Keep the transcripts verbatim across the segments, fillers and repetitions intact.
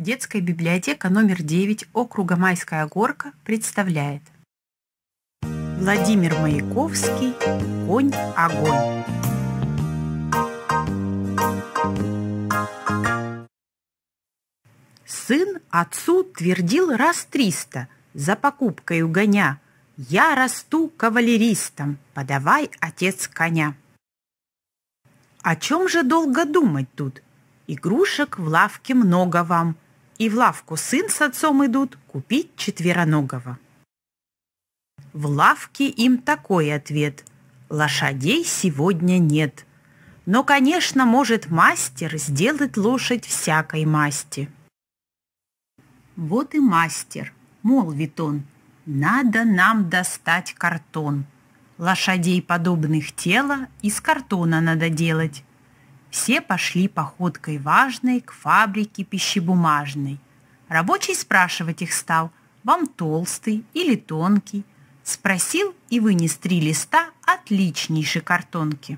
Детская библиотека номер девять округа Майская Горка представляет Владимир Маяковский «Конь-огонь». Сын отцу твердил раз триста за покупкой угоня: «Я расту кавалеристом, подавай, отец, коня». О чем же долго думать тут? Игрушек в лавке много вам, и в лавку сын с отцом идут купить четвероногого. В лавке им такой ответ: лошадей сегодня нет, но, конечно, может мастер сделать лошадь всякой масти. Вот и мастер, молвит он: надо нам достать картон. Лошадей подобных тела из картона надо делать. Все пошли походкой важной к фабрике пищебумажной. Рабочий спрашивать их стал: вам толстый или тонкий? Спросил и вынес три листа отличнейшей картонки.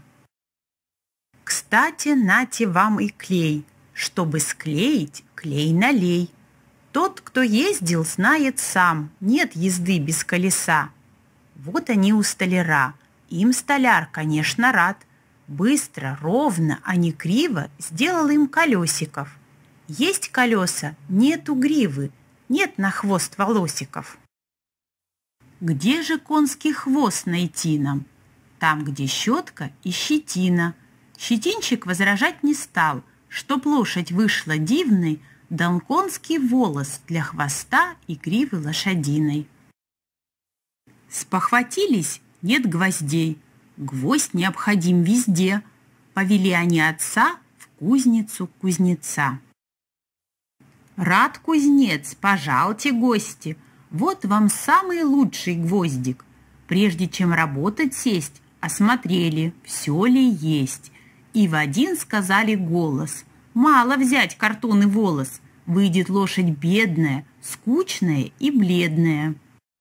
Кстати, нате вам и клей. Чтобы склеить, клей налей. Тот, кто ездил, знает сам, нет езды без колеса. Вот они у столяра. Им столяр, конечно, рад. Быстро, ровно, а не криво сделал им колесиков. Есть колеса, нету гривы, нет на хвост волосиков. Где же конский хвост найти нам? Там, где щетка и щетина. Щетинчик возражать не стал, чтоб лошадь вышла дивной, дал конский волос для хвоста и гривы лошадиной. Спохватились, нет гвоздей. Гвоздь необходим везде. Повели они отца в кузницу кузнеца. Рад кузнец, пожалуйте, гости, вот вам самый лучший гвоздик. Прежде чем работать сесть, осмотрели, все ли есть. И в один сказали голос: мало взять картон и волос, выйдет лошадь бедная, скучная и бледная.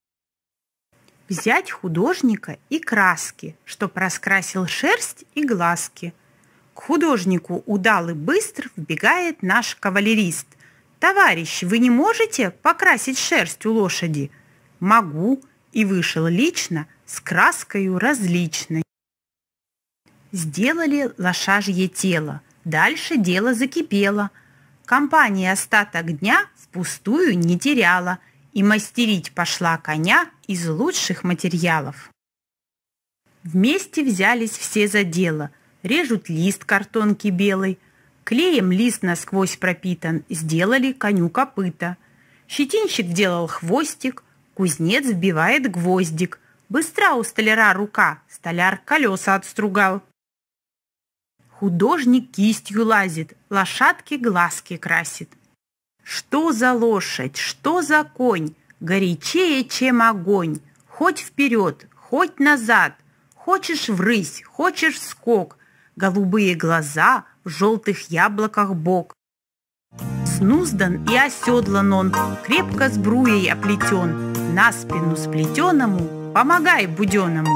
Взять художника и краски, чтоб раскрасил шерсть и глазки. К художнику удалый быстр вбегает наш кавалерист. «Товарищ, вы не можете покрасить шерсть у лошади?» «Могу», и вышел лично с краскою различной. Сделали лошажье тело, дальше дело закипело. Компания остаток дня впустую не теряла и мастерить пошла коня из лучших материалов. Вместе взялись все за дело. Режут лист картонки белой, клеем лист насквозь пропитан, сделали коню копыта. Щетинщик делал хвостик, кузнец вбивает гвоздик. Быстра у столяра рука, столяр колеса отстругал. Художник кистью лазит, лошадке глазки красит. Что за лошадь, что за конь, горячее, чем огонь. Хоть вперед, хоть назад, хочешь врысь, хочешь скок. Голубые глаза, в желтых яблоках бок. Снуздан и оседлан он, крепко сбруей оплетен. На спину сплетенному помогай буденному.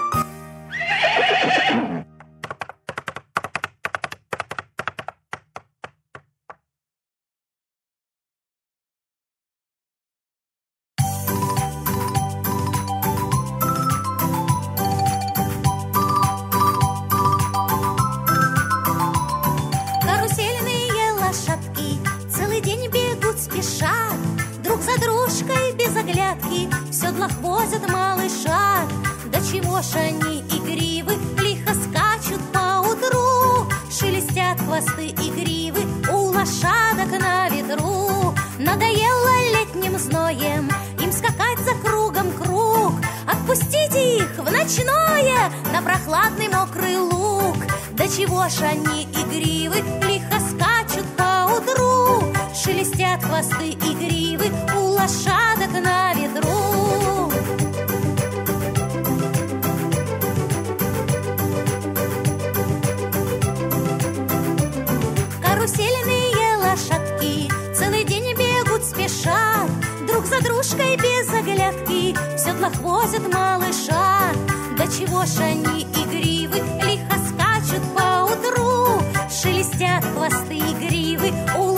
Друг за дружкой без оглядки в седлах возят малыша. До чего ж они игривы, лихо скачут поутру, шелестят хвосты и гривы у лошадок на ветру. Надоело летним зноем им скакать за кругом круг. Отпустите их в ночное на прохладный мокрый луг. До чего ж они игривы, лихо скачут поутру, шелестят хвосты и гривы у лошадок на ветру. Карусельные лошадки целый день бегут, спешат, друг за дружкой без оглядки в седлах возят малыша. До чего ж они игривы, лихо скачут поутру, шелестят хвосты и гривы у